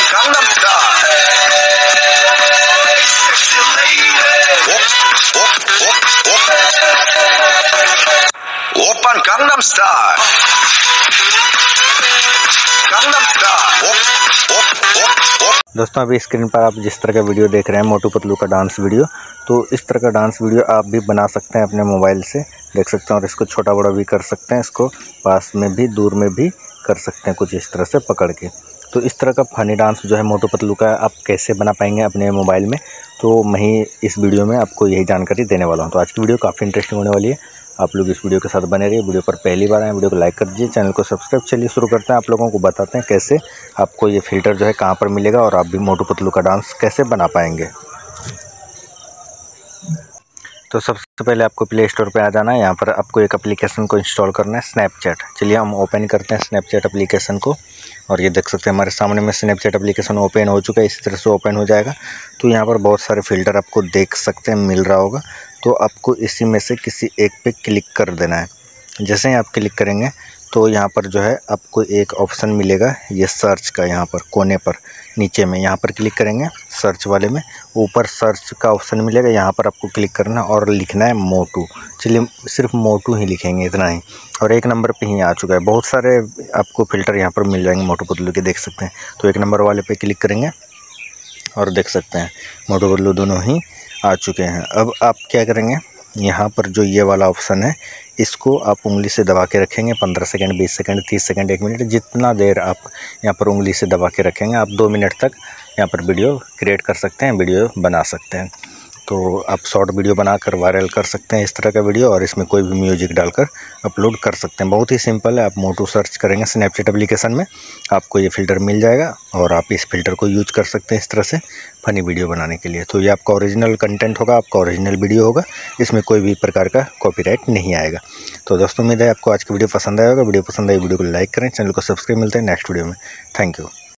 Gangnam Style. Oppan Gangnam Style. Gangnam Style. दोस्तों अभी screen पर आप जिस तरह का वीडियो देख रहे हैं मोटू पतलू का डांस वीडियो, तो इस तरह का डांस वीडियो आप भी बना सकते हैं अपने मोबाइल से, देख सकते हैं। और इसको छोटा बड़ा भी कर सकते हैं, इसको पास में भी दूर में भी कर सकते हैं, कुछ इस तरह से पकड़ के। तो इस तरह का फ़नी डांस जो है मोटू पतलू का आप कैसे बना पाएंगे अपने मोबाइल में, तो मैं ही इस वीडियो में आपको यही जानकारी देने वाला हूँ। तो आज की वीडियो काफ़ी इंटरेस्टिंग होने वाली है, आप लोग इस वीडियो के साथ बने रहिए। वीडियो पर पहली बार आए वीडियो को लाइक कर दीजिए, चैनल को सब्सक्राइब। चलिए शुरू करते हैं, आप लोगों को बताते हैं कैसे आपको ये फ़िल्टर जो है कहाँ पर मिलेगा और आप भी मोटू पतलू का डांस कैसे बना पाएंगे। तो सबसे पहले आपको प्ले स्टोर पे आ जाना है। यहाँ पर आपको एक एप्लीकेशन को इंस्टॉल करना है, स्नैपचैट। चलिए हम ओपन करते हैं स्नैपचैट एप्लीकेशन को, और ये देख सकते हैं हमारे सामने में स्नैपचैट एप्लीकेशन ओपन हो चुका है। इसी तरह से ओपन हो जाएगा। तो यहाँ पर बहुत सारे फ़िल्टर आपको देख सकते हैं मिल रहा होगा, तो आपको इसी में से किसी एक पे क्लिक कर देना है। जैसे ही आप क्लिक करेंगे तो यहाँ पर जो है आपको एक ऑप्शन मिलेगा ये सर्च का, यहाँ पर कोने पर नीचे में यहाँ पर क्लिक करेंगे सर्च वाले में, ऊपर सर्च का ऑप्शन मिलेगा, यहाँ पर आपको क्लिक करना और लिखना है मोटू। चलिए सिर्फ मोटू ही लिखेंगे, इतना ही, और एक नंबर पे ही आ चुका है। बहुत सारे आपको फ़िल्टर यहाँ पर मिल जाएंगे मोटू पतलू के, देख सकते हैं। तो एक नंबर वाले पे क्लिक करेंगे और देख सकते हैं मोटू पतलू दोनों ही आ चुके हैं। अब आप क्या करेंगे, यहाँ पर जो ये वाला ऑप्शन है इसको आप उंगली से दबा के रखेंगे 15 सेकंड, 20 सेकंड, 30 सेकंड, 1 मिनट, जितना देर आप यहाँ पर उंगली से दबा के रखेंगे। आप 2 मिनट तक यहाँ पर वीडियो क्रिएट कर सकते हैं, वीडियो बना सकते हैं। तो आप शॉर्ट वीडियो बनाकर वायरल कर सकते हैं इस तरह का वीडियो, और इसमें कोई भी म्यूजिक डालकर अपलोड कर सकते हैं। बहुत ही सिंपल है। आप मोटू सर्च करेंगे स्नैपचैट एप्लीकेशन में, आपको ये फ़िल्टर मिल जाएगा और आप इस फ़िल्टर को यूज कर सकते हैं इस तरह से फ़नी वीडियो बनाने के लिए। तो ये आपका ओरिजिनल कंटेंट होगा, आपका ओरिजिनल वीडियो होगा, इसमें कोई भी प्रकार का कॉपीराइट नहीं आएगा। तो दोस्तों उम्मीद है आपको आज की वीडियो पसंद आएगा। वीडियो पसंद आई वीडियो को लाइक करें, चैनल को सब्सक्राइब। मिलते हैं नेक्स्ट वीडियो में। Thank you.